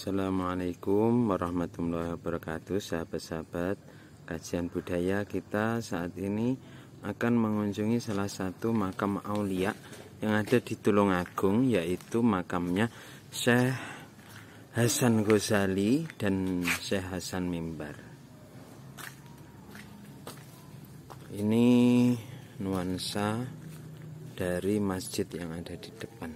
Assalamualaikum warahmatullahi wabarakatuh. Sahabat-sahabat kajian budaya, kita saat ini akan mengunjungi salah satu makam aulia yang ada di Tulungagung, yaitu makamnya Syekh Hasan Ghazali dan Syekh Hasan Mimbar. Ini nuansa dari masjid yang ada di depan.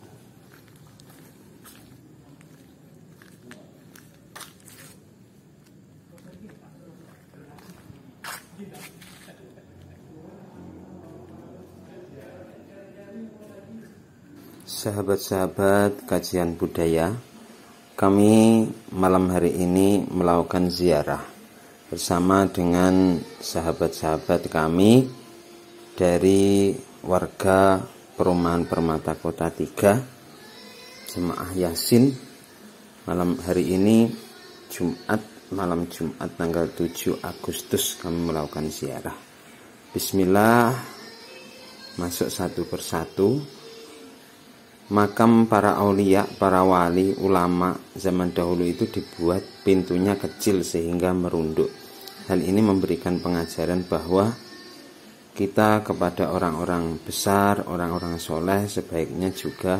Sahabat-sahabat kajian budaya, kami malam hari ini melakukan ziarah bersama dengan sahabat-sahabat kami dari warga Perumahan Permata Kota 3, Jemaah Yasin. Malam hari ini malam Jumat tanggal 7 Agustus kami melakukan ziarah. Bismillah, masuk satu persatu. Makam para aulia, para wali, ulama zaman dahulu itu dibuat pintunya kecil sehingga merunduk. Hal ini memberikan pengajaran bahwa kita kepada orang-orang besar, orang-orang soleh sebaiknya juga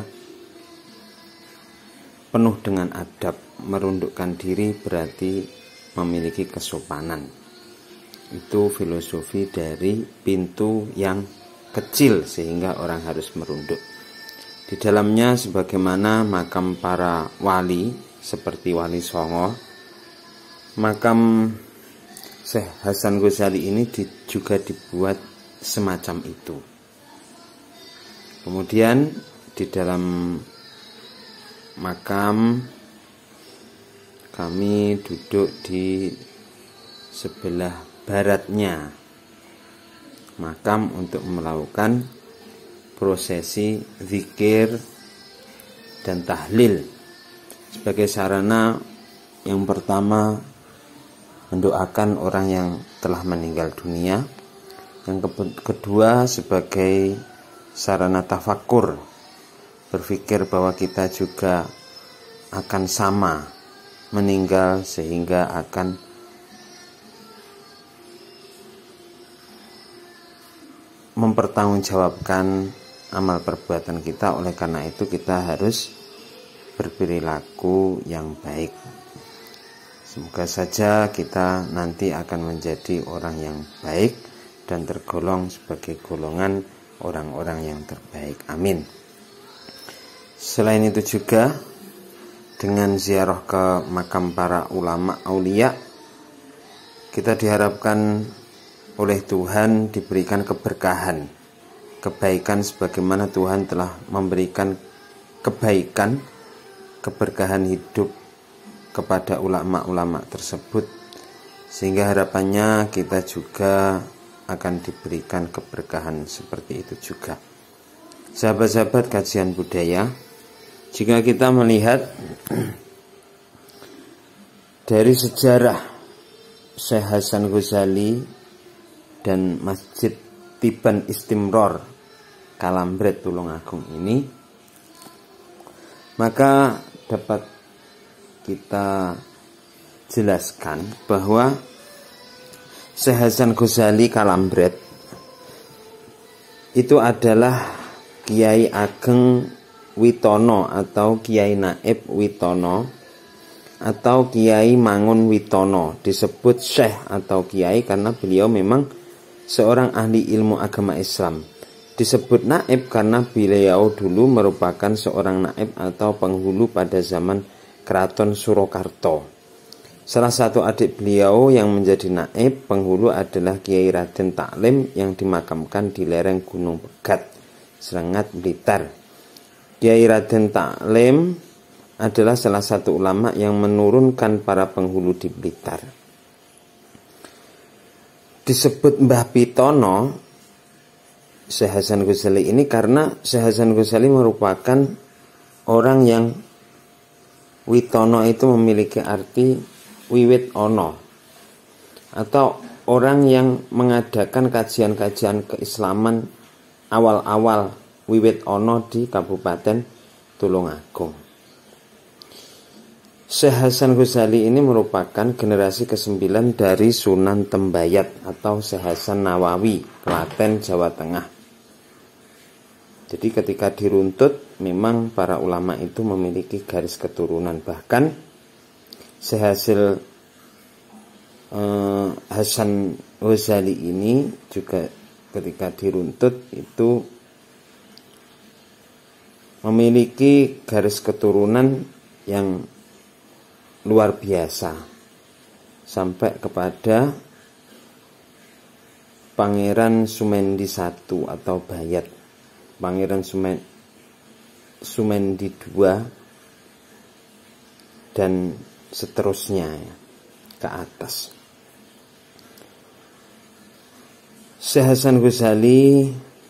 penuh dengan adab. Merundukkan diri berarti memiliki kesopanan. Itu filosofi dari pintu yang kecil sehingga orang harus merunduk. Di dalamnya sebagaimana makam para wali seperti Wali Songo, makam Syekh Hasan Ghazali ini juga dibuat semacam itu. Kemudian di dalam makam kami duduk di sebelah baratnya makam untuk melakukan prosesi zikir dan tahlil sebagai sarana yang pertama mendoakan orang yang telah meninggal dunia, yang kedua sebagai sarana tafakur, berpikir bahwa kita juga akan sama meninggal sehingga akan mempertanggungjawabkan amal perbuatan kita. Oleh karena itu kita harus berperilaku yang baik. Semoga saja kita nanti akan menjadi orang yang baik dan tergolong sebagai golongan orang-orang yang terbaik. Amin. Selain itu juga dengan ziarah ke makam para ulama aulia, kita diharapkan oleh Tuhan diberikan keberkahan, kebaikan sebagaimana Tuhan telah memberikan kebaikan, keberkahan hidup kepada ulama-ulama tersebut, sehingga harapannya kita juga akan diberikan keberkahan seperti itu juga. Sahabat-sahabat kajian budaya, jika kita melihat dari sejarah Syekh Hasan Ghazali dan Masjid Tiban Istimror Kalambret Tulungagung ini, maka dapat kita jelaskan bahwa Syekh Hasan Ghazali Kalambret itu adalah Kiai Ageng Witono atau Kiai Naib Witono atau Kiai Mangun Witono. Disebut Syekh atau Kiai karena beliau memang seorang ahli ilmu agama Islam. Disebut naib karena beliau dulu merupakan seorang naib atau penghulu pada zaman Keraton Surakarta. Salah satu adik beliau yang menjadi naib penghulu adalah Kiai Raden Taklim yang dimakamkan di lereng Gunung Pegat, Srengat, Blitar. Kiai Raden Taklim adalah salah satu ulama yang menurunkan para penghulu di Blitar. Disebut Mbah Pitono Syekh Hasan Ghazali ini karena Syekh Hasan Ghazali merupakan orang yang Witono itu memiliki arti wiwit ono, atau orang yang mengadakan kajian-kajian keislaman awal-awal wiwit ono di Kabupaten Tulungagung. Syekh Hasan Ghazali ini merupakan generasi ke-9 dari Sunan Tembayat atau Syekh Hasan Nawawi, Klaten, Jawa Tengah. Jadi ketika diruntut, memang para ulama itu memiliki garis keturunan. Bahkan Syekh Hasan Ghazali ini juga ketika diruntut itu memiliki garis keturunan yang luar biasa sampai kepada Pangeran Sumendi I atau Bayat, Pangeran Sumendi II, dan seterusnya ya, ke atas. Syekh Hasan Ghazali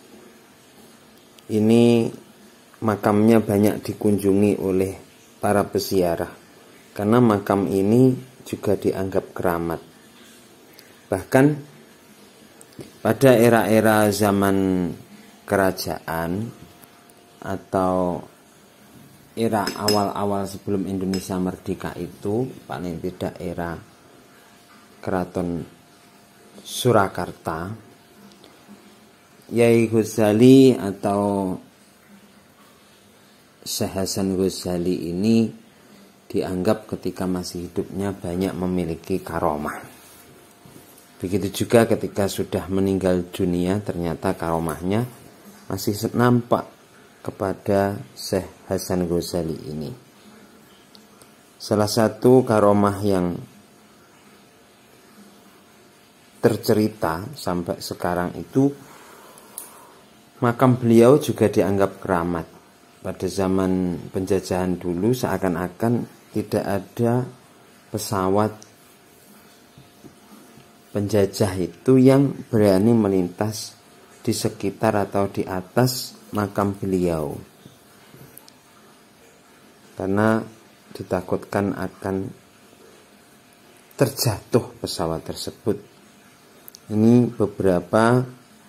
ini makamnya banyak dikunjungi oleh para peziarah karena makam ini juga dianggap keramat. Bahkan pada era-era zaman kerajaan atau era awal-awal sebelum Indonesia merdeka itu, paling tidak era Keraton Surakarta, Yai Ghazali atau Syekh Hasan Ghazali ini dianggap ketika masih hidupnya banyak memiliki karomah. Begitu juga ketika sudah meninggal dunia, ternyata karomahnya masih nampak kepada Syekh Hasan Ghazali ini. Salah satu karomah yang tercerita sampai sekarang itu, makam beliau juga dianggap keramat. Pada zaman penjajahan dulu seakan-akan tidak ada pesawat penjajah itu yang berani melintas di sekitar atau di atas makam beliau, karena ditakutkan akan terjatuh pesawat tersebut. Ini beberapa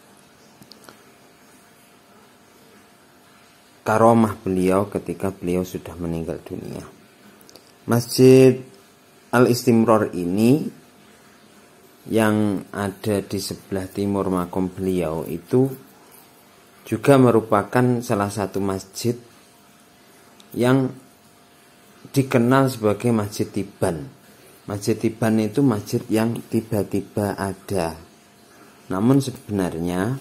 karomah beliau ketika beliau sudah meninggal dunia. Masjid Al-Istimror ini yang ada di sebelah timur makam beliau itu juga merupakan salah satu masjid yang dikenal sebagai Masjid Tiban. Masjid Tiban itu masjid yang tiba-tiba ada. Namun sebenarnya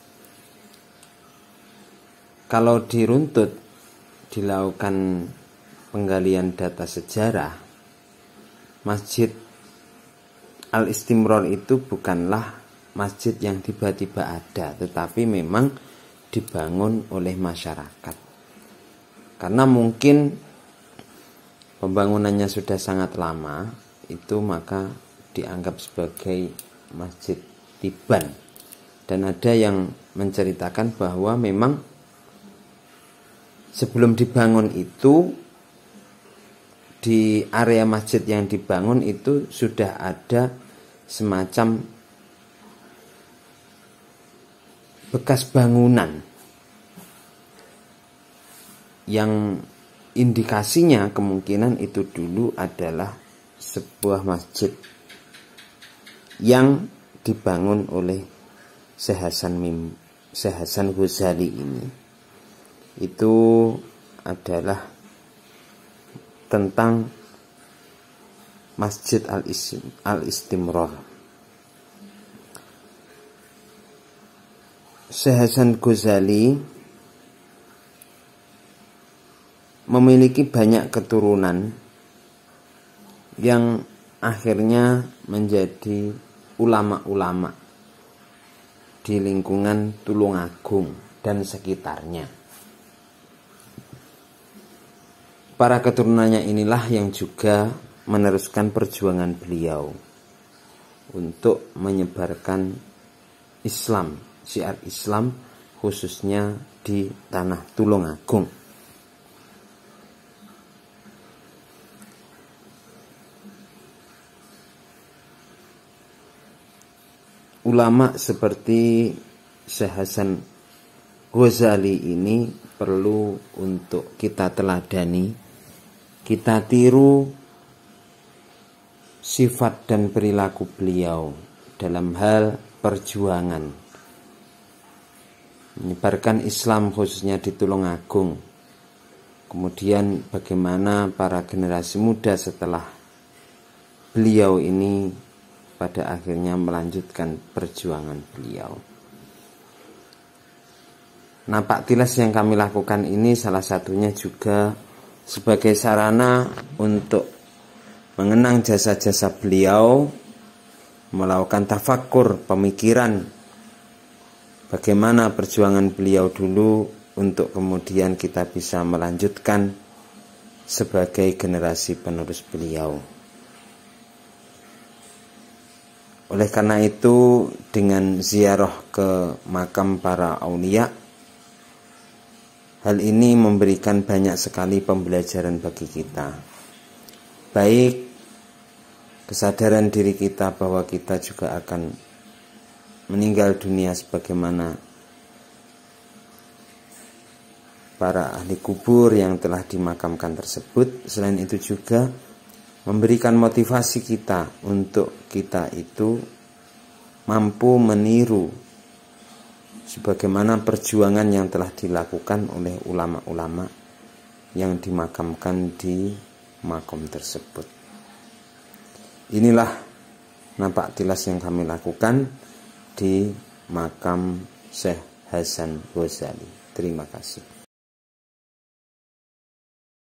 kalau diruntut, dilakukan penggalian data sejarah, Masjid Al-Istimror itu bukanlah masjid yang tiba-tiba ada, tetapi memang dibangun oleh masyarakat. Karena mungkin pembangunannya sudah sangat lama, itu maka dianggap sebagai Masjid Tiban. Dan ada yang menceritakan bahwa memang sebelum dibangun itu, di area masjid yang dibangun itu sudah ada semacam bekas bangunan yang indikasinya kemungkinan itu dulu adalah sebuah masjid yang dibangun oleh Syekh Hasan Ghazali ini. Itu adalah tentang Masjid Al-Istimror. Syekh Hasan Ghazali memiliki banyak keturunan yang akhirnya menjadi ulama-ulama di lingkungan Tulungagung dan sekitarnya. Para keturunannya inilah yang juga meneruskan perjuangan beliau untuk menyebarkan Islam, syiar Islam khususnya di tanah Tulungagung. Ulama seperti Syekh Hasan Ghazali ini perlu untuk kita teladani, kita tiru, sifat dan perilaku beliau dalam hal perjuangan menyebarkan Islam khususnya di Tulungagung. Kemudian bagaimana para generasi muda setelah beliau ini pada akhirnya melanjutkan perjuangan beliau. Napak tilas yang kami lakukan ini salah satunya juga sebagai sarana untuk mengenang jasa-jasa beliau, melakukan tafakkur pemikiran bagaimana perjuangan beliau dulu untuk kemudian kita bisa melanjutkan sebagai generasi penerus beliau. Oleh karena itu, dengan ziarah ke makam para aulia, hal ini memberikan banyak sekali pembelajaran bagi kita. Baik kesadaran diri kita bahwa kita juga akan meninggal dunia sebagaimana para ahli kubur yang telah dimakamkan tersebut. Selain itu juga memberikan motivasi kita untuk kita itu mampu meniru sebagaimana perjuangan yang telah dilakukan oleh ulama-ulama yang dimakamkan di makom tersebut. Inilah napak tilas yang kami lakukan di makam Syekh Hasan Ghazali. Terima kasih.